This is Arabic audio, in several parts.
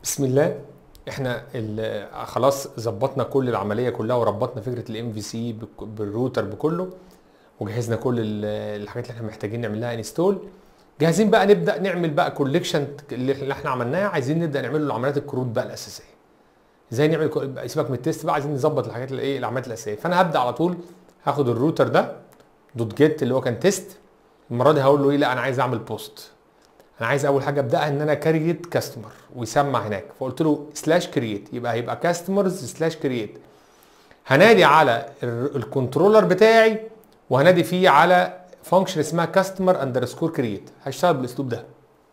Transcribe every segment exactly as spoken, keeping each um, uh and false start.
بسم الله. احنا خلاص ظبطنا كل العمليه كلها وربطنا فكره الام في سي بالروتر بكله، وجهزنا كل الحاجات اللي احنا محتاجين نعمل لها انستول. جاهزين بقى نبدا نعمل بقى كوليكشن اللي احنا عملناه. عايزين نبدا نعمل له عمليات الكروت بقى الاساسيه. ازاي نعمل؟ سيبك من التيست بقى، عايزين نظبط الحاجات اللي ايه العمليات الاساسيه. فانا هبدا على طول هاخد الروتر ده دوت جيت اللي هو كان تيست. المره دي هقول له ايه؟ لا انا عايز اعمل بوست. انا عايز اول حاجه ابداها ان انا كريت كاستمر ويسمع هناك، فقلت له سلاش كريت، يبقى هيبقى كاستمرز سلاش كريت. هنادي على الكنترولر بتاعي وهنادي فيه على فانكشن اسمها كاستمر اندرسكور كريت. هشتغل بالاسلوب ده.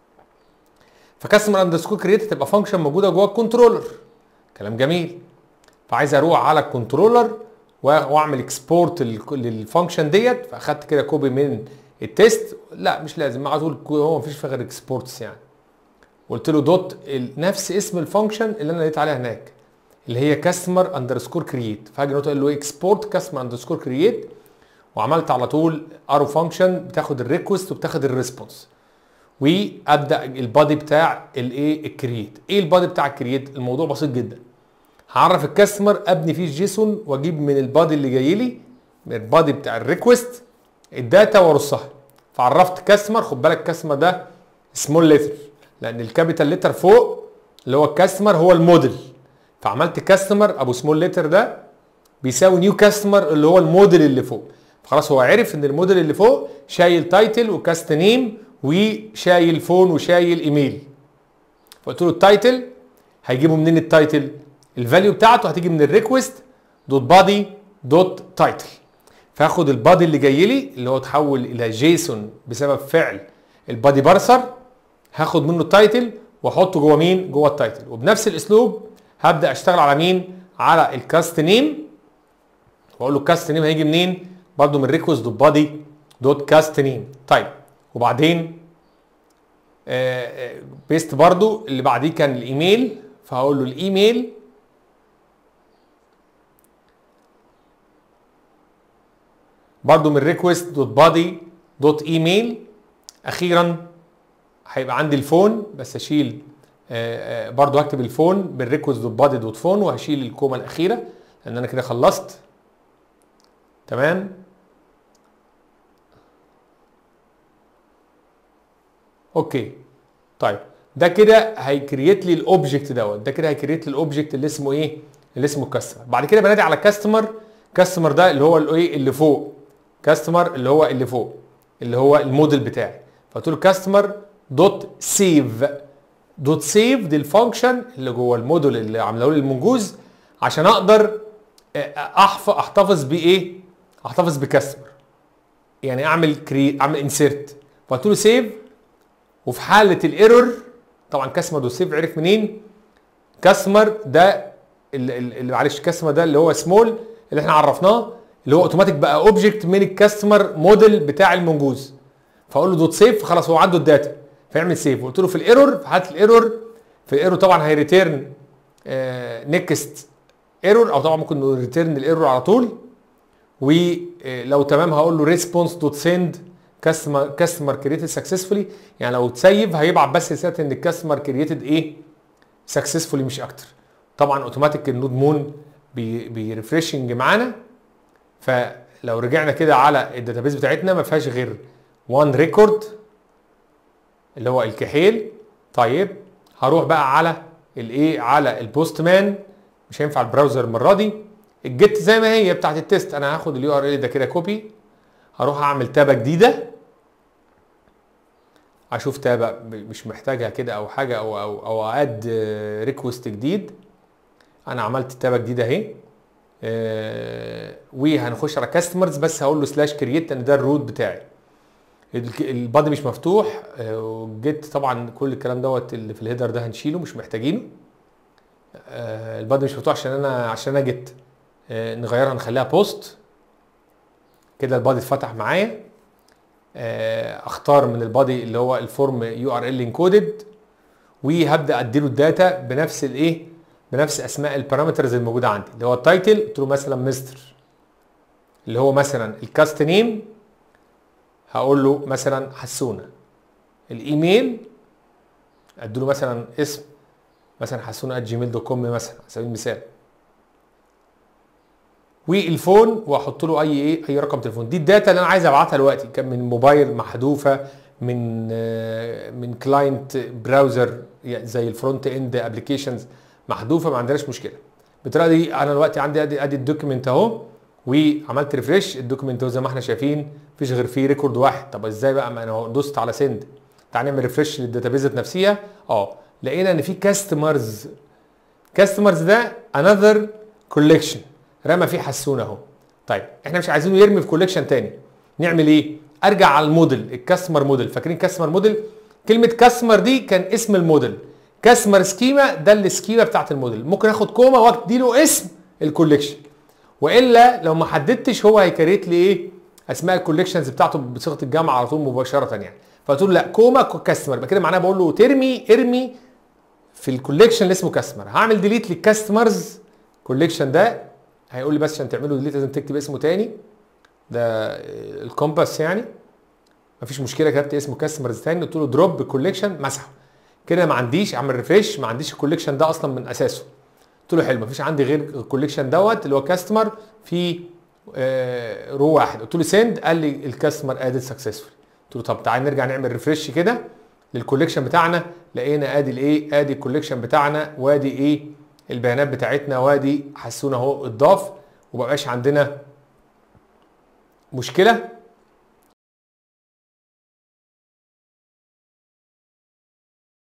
فكاستمر اندرسكور كريت هتبقى فانكشن موجوده جوه الكنترولر. كلام جميل. فعايز اروح على الكنترولر واعمل اكسبورت للفانكشن ديت. فاخدت كده كوبي من التيست. لا مش لازم، على طول هو مفيش فيه غير اكسبورتس يعني. قلت له دوت نفس اسم الفانكشن اللي انا لقيت عليها هناك اللي هي كاستمر اندرسكور كرييت. فهاجي نقطه اقول له اكسبورت كاستمر اندرسكور كرييت، وعملت على طول ارو فانكشن بتاخد الريكوست وبتاخد الريسبونس، وابدا البادي بتاع الايه الكرييت. ايه البادي بتاع الكرييت؟ الموضوع بسيط جدا. هعرف الكاستمر، ابني فيه جيسون واجيب من البادي اللي جاي لي من البادي بتاع الريكوست الداتا وارصها. فعرفت كاستمر. خد بالك الكاستمر ده سمول ليتر، لان الكابيتال ليتر فوق اللي هو الكاستمر هو الموديل. فعملت كاستمر ابو سمول ليتر ده بيساوي نيو كاستمر اللي هو الموديل اللي فوق. فخلاص هو عرف ان الموديل اللي فوق شايل تايتل وكاست نيم وشايل فون وشايل ايميل. فقلت له التايتل هيجيبه منين؟ التايتل الفاليو بتاعته هتيجي من الريكوست دوت بادي دوت تايتل. فاخد البادي اللي جاي لي اللي هو اتحول الى جيسون بسبب فعل البادي بارسر، هاخد منه التايتل واحطه جوه مين؟ جوه التايتل. وبنفس الاسلوب هبدا اشتغل على مين؟ على الكاست نيم، واقول له الكاست نيم هيجي منين؟ برده من ريكوست دوت بادي دوت كاست نيم. طيب وبعدين آه بيست برده اللي بعديه كان الايميل، فهقول له الايميل برضو من ريكوست دوت بادي دوت ايميل. اخيرا هيبقى عندي الفون، بس اشيل آآ آآ برضو هكتب الفون بالريكوست دوت بادي دوت فون، وهشيل الكومه الاخيره لان انا كده خلصت. تمام. اوكي. طيب ده كده هيكريت لي الاوبجكت دوت. ده كده هيكريت لي الاوبجكت اللي اسمه ايه؟ اللي اسمه كاستمر. بعد كده بنادي على كاستمر. كاستمر ده اللي هو الايه؟ اللي فوق. كاستمر اللي هو اللي فوق اللي هو الموديل بتاعي. فقلت له كاستمر دوت سيف. دوت سيف دي الفانكشن اللي جوه الموديل اللي عامله لي المنجوز عشان اقدر احتفظ بايه؟ احتفظ بكاستمر، يعني اعمل كري اعمل انسيرت. فقلت له سيف. وفي حاله الايرور طبعا كاستمر دوت سيف عرف منين؟ كاستمر ده اللي معلش كاستمر ده اللي هو سمول اللي احنا عرفناه اللي هو اوتوماتيك بقى اوبجكت من الكاستمر موديل بتاع المنجوز. فاقول له دوت سيف، خلاص هو عنده الداتا فيعمل سيف. وقلت له في الايرور، في حاله الايرور في الايرور طبعا هيريتيرن نيكست ايرور، او طبعا ممكن ريتيرن الايرور على طول. ولو تمام هقول له ريسبونس دوت سند كاستمر كاستمر كريتد سكسسفولي. يعني لو تسيف هيبعت بس رساله ان الكاستمر كريتد ايه؟ سكسسفولي مش اكتر. طبعا اوتوماتيك النود مون بي بيرفريشنج معانا. فلو رجعنا كده على الداتابيز بتاعتنا ما فيهاش غير وان ريكورد اللي هو الكحيل. طيب هروح بقى على الايه؟ على البوست مان. مش هينفع البراوزر المره دي. الجيت زي ما هي بتاعت التيست. انا هاخد اليو ار ال ده كده كوبي، هروح اعمل تابه جديده، اشوف تابه مش محتاجها كده او حاجه، او او او اد ريكوست جديد. انا عملت تابه جديده اهي. آه وهنخش على كاستمرز، بس هقول له سلاش كرييت لان ده الروت بتاعي. البادي مش مفتوح. آه وجيت طبعا كل الكلام دوت اللي في الهيدر ده هنشيله مش محتاجينه. آه البادي مش مفتوح عشان انا عشان انا جيت آه نغيرها نخليها بوست. كده البادي اتفتح معايا. آه اختار من البادي اللي هو الفورم يو ار ال انكودد، وهبدا اديله الداتا بنفس الايه؟ بنفس اسماء البارامترز الموجوده عندي اللي هو التايتل. قلت له مثلا مستر، اللي هو مثلا الكاست نيم هقول له مثلا حسونه. الايميل اديله مثلا اسم مثلا حسونه ات جيميل دوت كوم مثلا على سبيل المثال، والفون واحط له اي ايه اي رقم تليفون. دي الداتا اللي انا عايز ابعتها دلوقتي، كان من موبايل محذوفه، من من كلاينت براوزر زي الفرونت اند ابلكيشنز محذوفه، ما عندناش مشكله. بالطريقه دي انا دلوقتي عندي ادي ادي الدوكيمنت اهو، وعملت ريفريش الدوكيمنت زي ما احنا شايفين مفيش غير فيه ريكورد واحد. طب ازاي بقى؟ ما انا دوست على سند. تعال نعمل ريفريش للداتابيز نفسها. اه لقينا ان في كاستمرز. كاستمرز ده انذر كوليكشن رمى فيه حسونه اهو. طيب احنا مش عايزينه يرمي في كوليكشن تاني، نعمل ايه؟ ارجع على الموديل، الكاستمر موديل. فاكرين كاستمر موديل؟ كلمه كاستمر دي كان اسم الموديل، كاستمر سكيما ده السكيما بتاعت الموديل. ممكن اخد كوما وادي له اسم الكوليكشن، والا لو ما حددتش هو هيكريت لي ايه؟ اسماء الكوليكشنز بتاعته بصيغه الجمع على طول مباشره يعني. فقلت له لا كوما كاستمر، يبقى كده معناها بقول له ترمي ارمي في الكوليكشن اللي اسمه كاستمر. هعمل ديليت للكاستمرز كوليكشن ده، هيقول لي بس عشان تعمله ديليت لازم تكتب اسمه تاني، ده الكومباس يعني. مفيش مشكله، كتبت اسمه كاستمرز تاني، قلت له دروب كوليكشن، مسحه كده. ما عنديش، اعمل ريفريش، ما عنديش الكوليكشن ده اصلا من اساسه. قلت له حلو، مفيش عندي غير الكوليكشن دوت اللي هو كاستمر في آه رو واحد. قلت له سند، قال لي الكاستمر ادد سكسسفول. قلت له طب تعالى نرجع نعمل ريفريش كده للكوليكشن بتاعنا، لقينا ادي الايه؟ ادي الكوليكشن بتاعنا، وادي ايه؟ البيانات بتاعتنا، وادي حسونه اهو اتضاف، ومبقاش عندنا مشكله.